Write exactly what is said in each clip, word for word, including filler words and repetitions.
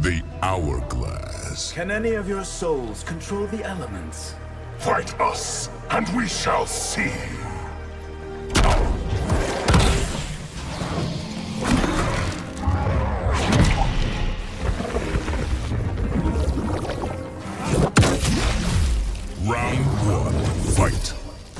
The hourglass. Can any of your souls control the elements? Fight us, and we shall see. Round one, fight.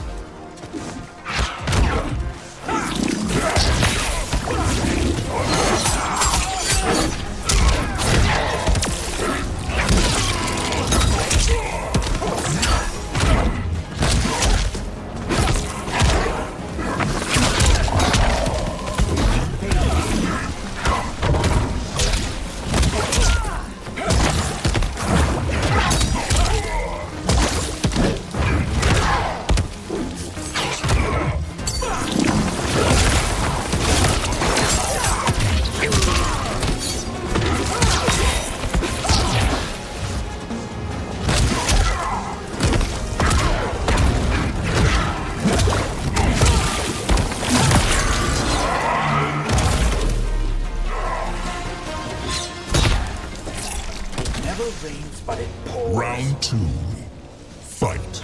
Rains, but it pours. Round two, fight.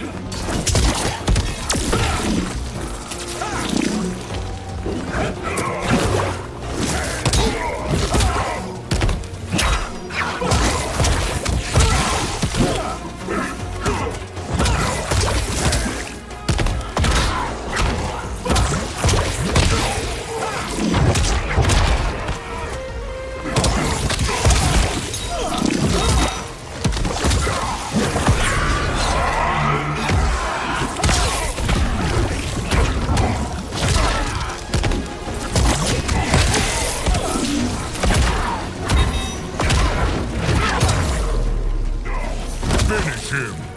Finish him!